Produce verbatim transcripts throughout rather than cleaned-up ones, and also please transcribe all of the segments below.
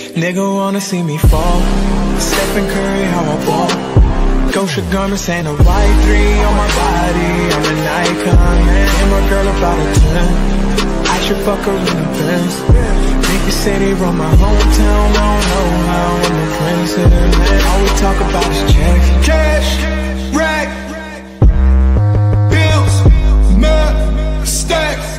Nigga wanna see me fall. Stephen Curry, how I ball. Gosha garments and a white three on my body. I'm an icon, man. And my girl about a ten. I should fuck her in the Benz. Niggas say they run my hometown. I don't know how I'm the prince of the man. All we talk about is check. Cash, rack, bills, mud, stacks.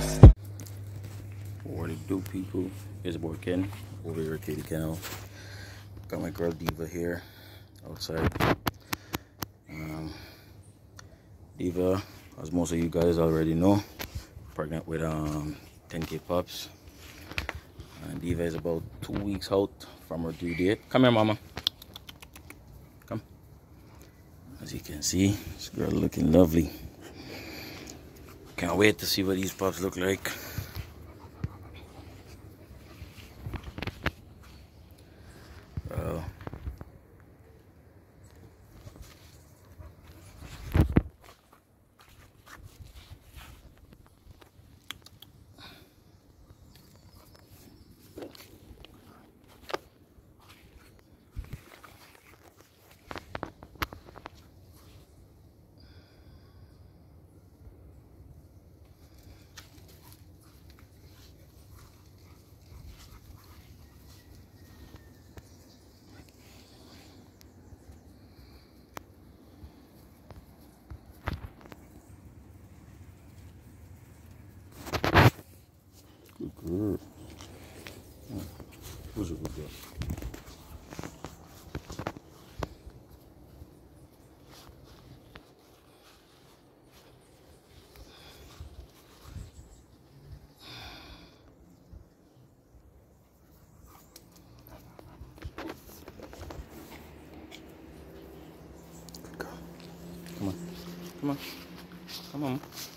What it do, people? It's your boy Ken over here at Katie Kennel. Got my girl Diva here outside. Um, Diva, as most of you guys already know, pregnant with um ten K pups. And Diva is about two weeks out from her due date. Come here, mama. Come. As you can see, this girl looking lovely. Can't wait to see what these pups look like. Uh, Good girl. Who's a good girl? Good girl. Come on. Come on. Come on.